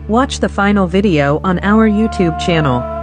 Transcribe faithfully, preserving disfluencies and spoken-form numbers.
Watch the final video on our YouTube channel.